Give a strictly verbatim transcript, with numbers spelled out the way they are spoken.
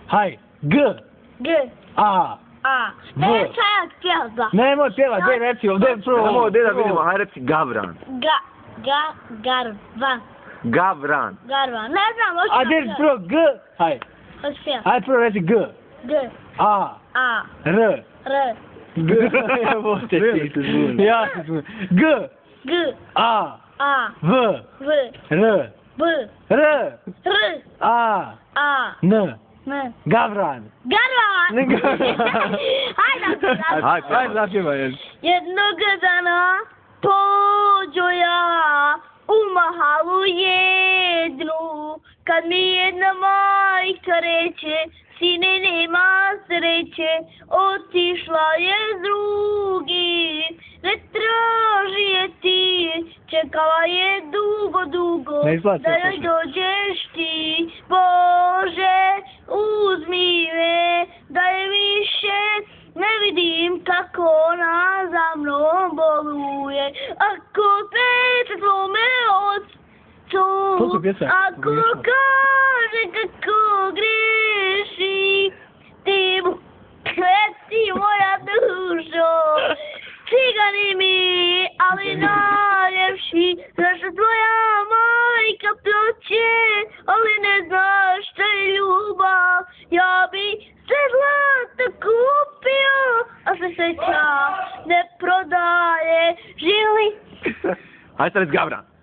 Haj, G, G, A, A. V. Ne, čajak pjeva. nemoj pjevat, daj reci, ovdje prvo. Samo ovdje da vidimo, hajde reci Gavran. Ga, ga, garvan. Gavran. Garvan. Ne znam, hoću A gdje prvo G, haj, Hoću pjevat. haj prvo reci G, G, A, A, R, R, G, evo te ti, ja se zbunim, G, G, A, A, V, V, R, B, R, R, A, A, N, N. Gavran. Garvan! Ne Gavran. Hajde, Hajde, Hajde, zapjevaj još. Jednog dana pođo ja u mahalu jednu, kad mi jedna majka reče, sine nema sreće, otišla je s drugim, ne traži je ti, čekala je dugo, dugo, Ne isplaća da se joj še. dođeš ti, Bože, uzmi me, da je više ne vidim kako ona za mnom boluje, ako peče slome ocu, To su pjesme. ako kaže kako greši, ti mu kreci moja dušo, cigani mi, ali najljepši, zašto tvoja majka plače, ali ne znaš što je ljubav, ja bi se zlato kupio, a se sreća ne prodaje, žili. Hajde sad reci Gavran.